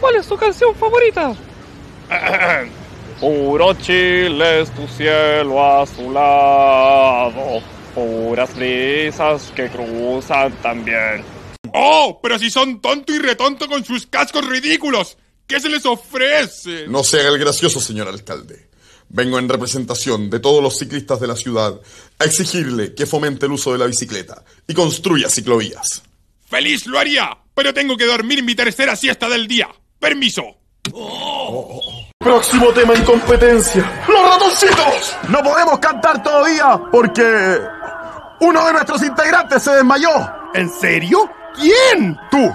¿Cuál es su canción favorita? Puro Chile es tu cielo azulado, puras brisas que cruzan también. ¡Oh! Pero si son tonto y retonto con sus cascos ridículos. ¿Qué se les ofrece? No se haga el gracioso, señor alcalde. Vengo en representación de todos los ciclistas de la ciudad a exigirle que fomente el uso de la bicicleta y construya ciclovías. Feliz lo haría, pero tengo que dormir en mi tercera siesta del día. Permiso. Próximo tema en competencia. ¡Los ratoncitos! No podemos cantar todavía porque uno de nuestros integrantes se desmayó. ¿En serio? ¿Quién? Tú.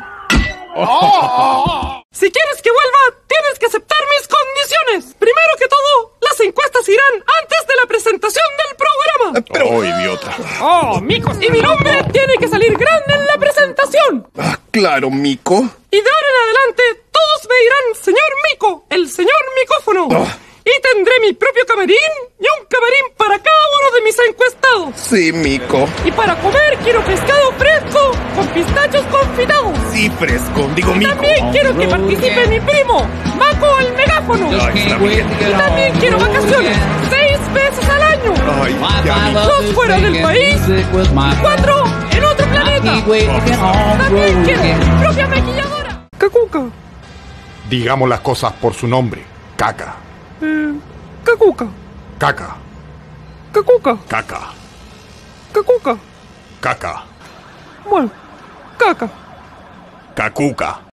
Si quieres que vuelva, tienes que aceptar mis condiciones. Primero que todo, las encuestas irán antes de la presentación del programa. Pero... ¡Oh, idiota! ¡Oh, micos! Y mi nombre tiene que salir grande en la presentación. Ah, claro, Mico. Y de ahora en adelante, todos me dirán señor Mico, el señor micófono. Y tendré mi propio camarín y un camarín para cada uno de mis encuestados. Sí, Mico. Y para comer quiero pescado fresco con pistachos confitados. Sí, fresco. Digo, Y Mico. también quiero que participe mi primo, Maco el megáfono. Y también quiero vacaciones, 6 veces al año. Ay, ya, Mico. 2 fuera del país y 4 en otro planeta. También quiero mi propia maquilladora. Cacuca. Digamos las cosas por su nombre. Caca. Cacuca. Caca. Cacuca. Caca. Cacuca. Caca. Bueno, caca. Cacuca.